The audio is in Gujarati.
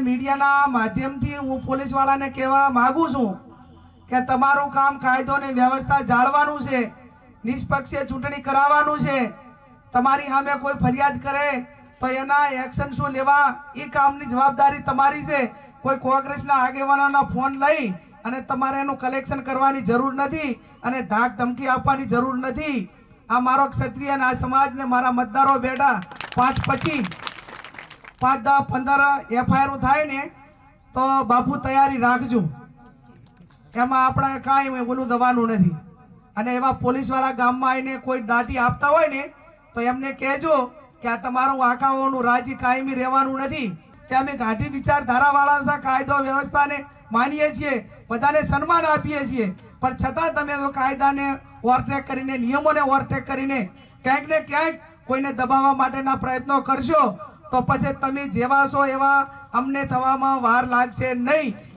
મીડિયાના માધ્યમથી હું પોલીસવાળાને કહેવા માંગુ છું કે તમારું કામ કાયદો અને વ્યવસ્થા જાળવાનું છે, નિષ્પક્ષે ચૂંટણી કરાવવાનું છે। તમારી સામે કોઈ ફરિયાદ કરે તો એના એક્શન શું લેવા એ કામની જવાબદારી તમારી છે। કોઈ કોંગ્રેસના આગેવાનોના ફોન લઈ અને તમારે એનું કલેક્શન કરવાની જરૂર નથી અને ધાક ધમકી આપવાની જરૂર નથી। આ મારો ક્ષત્રિય અને આ સમાજને મારા મતદારો બેઠા 5-25 5-10-15 એફઆઈઆર થાય ને તો બાપુ તૈયારી રાખજો, એમાં આપણે કાંઈ ઓલું દવાનું નથી। અને એવા પોલીસવાળા ગામમાં આવીને કોઈ દાટી આપતા હોય ને તો એમને કહેજો કે આ તમારું આકાઓનું રાજ્ય કાયમી રહેવાનું નથી, કે અમે ગાંધી વિચારધારાવાળા કાયદો વ્યવસ્થાને માનીએ છીએ, બધાને સન્માન આપીએ છીએ, પણ છતાં તમે તો કાયદાને ઓવરટેક કરીને, નિયમોને ઓવરટેક કરીને ક્યાંક ને ક્યાંક કોઈને દબાવવા માટેના પ્રયત્નો કરશો તો પછી તમે જેવા છો એવા અમને થવામાં વાર લાગશે નહીં।